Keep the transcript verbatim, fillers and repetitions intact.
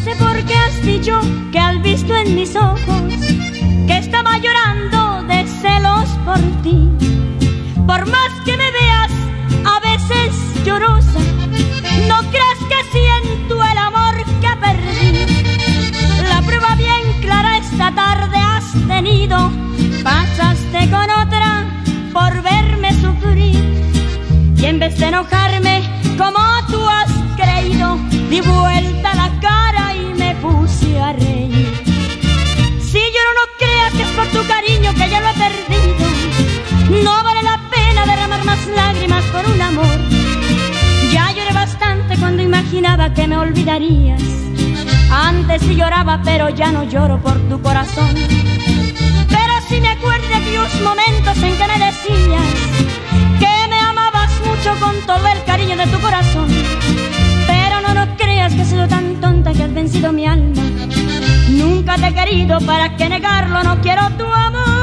sé por qué has dicho que has visto en mis ojos que estaba llorando de celos por ti. Por más que me veas a veces llorosa, no creas que siento el amor que perdí. La prueba bien clara esta tarde has tenido. Pasaste con otra por verme sufrir, y en vez de enojarme como tú has creído, di vuelta la cara y me puse a reír. Si lloro no creas que es por tu cariño, que ya lo he perdido. No vale la pena derramar más lágrimas por un amor. Ya lloré bastante cuando imaginaba que me olvidarías. Antes sí lloraba, pero ya no lloro por tu corazón. Pero sí me acuerdo de aquellos momentos en que me decías que me amabas mucho con todo el cariño de tu corazón. Pero no, no creas que he sido tan tonta que has vencido mi alma. Nunca te he querido, para que negarlo, no quiero tu amor.